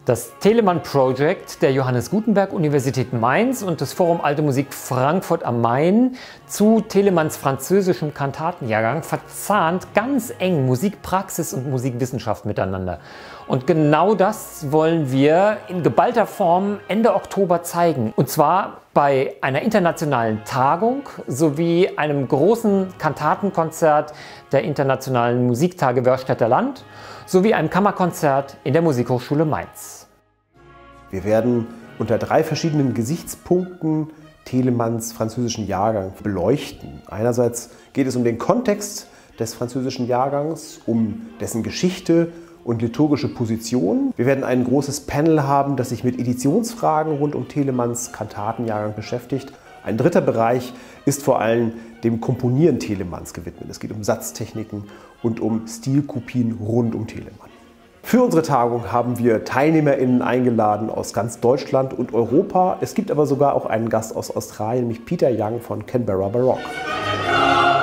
Das Telemann Project der Johannes Gutenberg Universität Mainz und das Forum Alte Musik Frankfurt am Main zu Telemanns französischem Kantatenjahrgang verzahnt ganz eng Musikpraxis und Musikwissenschaft miteinander. Und genau das wollen wir in geballter Form Ende Oktober zeigen. Und zwar bei einer internationalen Tagung sowie einem großen Kantatenkonzert der Internationalen Musiktage Wörrstädter Land sowie einem Kammerkonzert in der Musikhochschule Mainz. Wir werden unter 3 verschiedenen Gesichtspunkten Telemanns französischen Jahrgang beleuchten. Einerseits geht es um den Kontext des französischen Jahrgangs, um dessen Geschichte und liturgische Position. Wir werden ein großes Panel haben, das sich mit Editionsfragen rund um Telemanns Kantatenjahrgang beschäftigt. Ein dritter Bereich ist vor allem dem Komponieren Telemanns gewidmet. Es geht um Satztechniken und um Stilkopien rund um Telemann. Für unsere Tagung haben wir TeilnehmerInnen eingeladen aus ganz Deutschland und Europa. Es gibt aber sogar auch einen Gast aus Australien, nämlich Peter Young von Canberra Baroque.